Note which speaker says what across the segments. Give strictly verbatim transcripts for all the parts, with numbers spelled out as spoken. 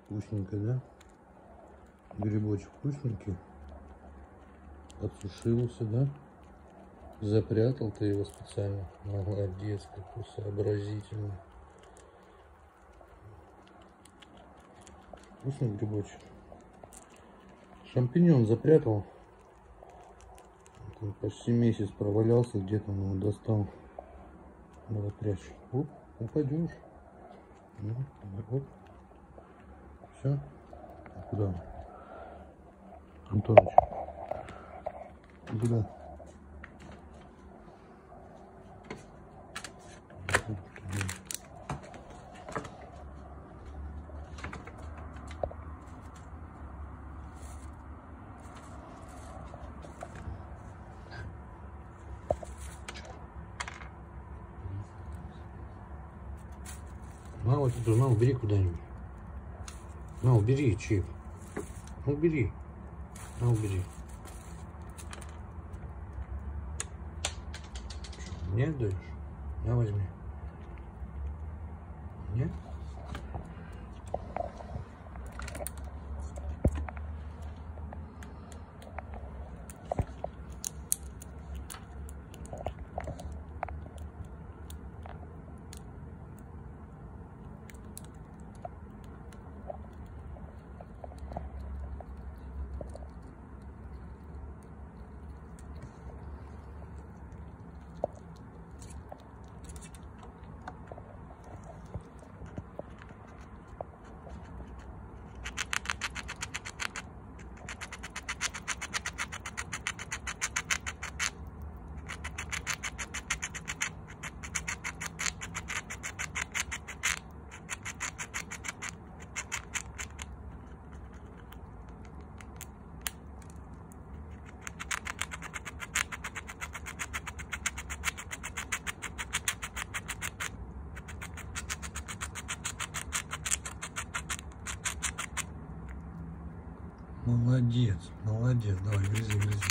Speaker 1: Вкусненько, да? Грибочек вкусненький. Отсушился, да? Запрятал ты его специально. Молодец, какой сообразительный. Вкусный грибочек. Шампиньон запрятал. Он почти месяц провалялся, где-то он его достал. Надо прячь. Оп, упадешь. Ну, оп. Все. А куда? Антоныч. Куда? На, вот эту, на, убери куда-нибудь. На, убери, Чип. Убери. На, убери. Что, мне отдаешь? На, возьми. Нет? Молодец, молодец. Давай, грызи, грызи.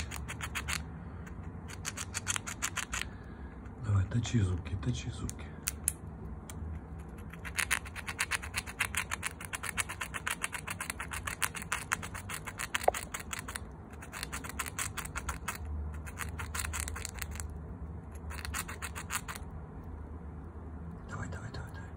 Speaker 1: Давай, точи зубки, точи зубки. Давай, давай, давай, давай.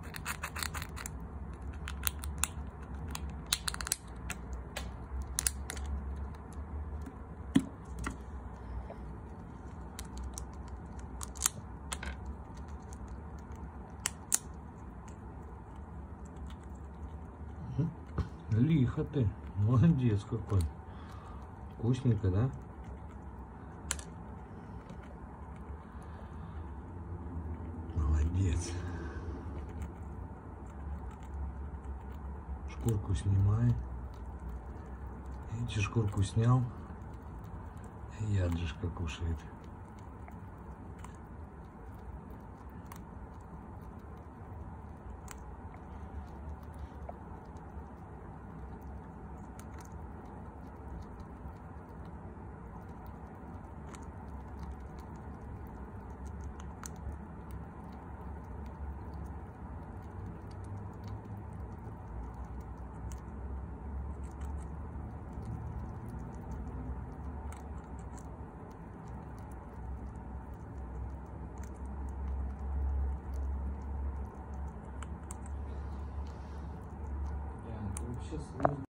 Speaker 1: Лихо ты, молодец какой. Вкусненько, да? Молодец. Шкурку снимай. Видите, шкурку снял. И ядрышко кушает. Сейчас